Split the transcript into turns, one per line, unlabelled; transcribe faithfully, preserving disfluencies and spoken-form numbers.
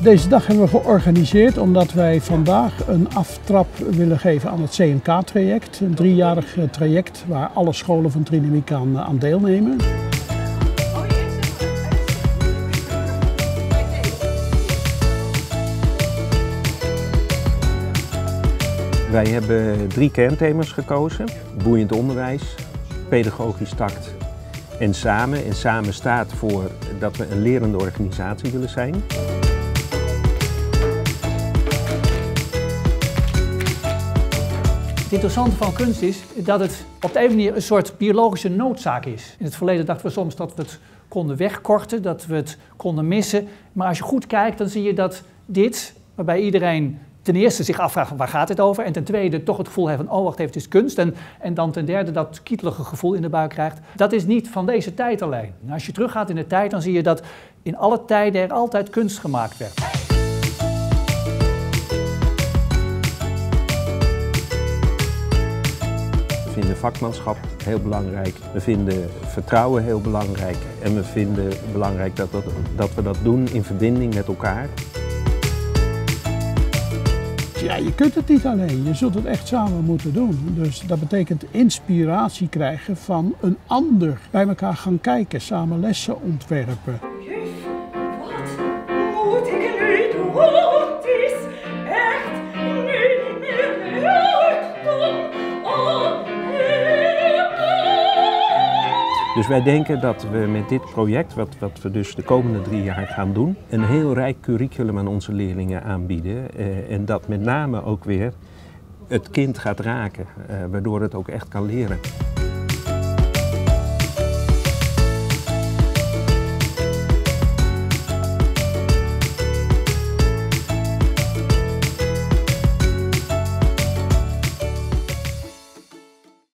Deze dag hebben we georganiseerd omdat wij vandaag een aftrap willen geven aan het C M K-traject. Een driejarig traject waar alle scholen van Trinemiek aan, aan deelnemen.
Wij hebben drie kernthema's gekozen. Boeiend onderwijs, pedagogisch tact en samen. En samen staat voor dat we een lerende organisatie willen zijn.
Het interessante van kunst is dat het op de een manier een soort biologische noodzaak is. In het verleden dachten we soms dat we het konden wegkorten, dat we het konden missen. Maar als je goed kijkt, dan zie je dat dit, waarbij iedereen ten eerste zich afvraagt waar gaat het over, en ten tweede toch het gevoel heeft van oh wacht even, het is kunst, en, en dan ten derde dat kietelige gevoel in de buik krijgt. Dat is niet van deze tijd alleen. Nou, als je teruggaat in de tijd, dan zie je dat in alle tijden er altijd kunst gemaakt werd.
We vinden vakmanschap heel belangrijk, we vinden vertrouwen heel belangrijk en we vinden belangrijk dat, dat, dat we dat doen in verbinding met elkaar.
Ja, je kunt het niet alleen, je zult het echt samen moeten doen. Dus dat betekent inspiratie krijgen van een ander. Bij elkaar gaan kijken, samen lessen ontwerpen.
Juf, wat moet ik nu doen? Het is echt niet meer leuk dan
Dus wij denken dat we met dit project, wat, wat we dus de komende drie jaar gaan doen, een heel rijk curriculum aan onze leerlingen aanbieden. Eh, en dat met name ook weer het kind gaat raken, eh, waardoor het ook echt kan leren.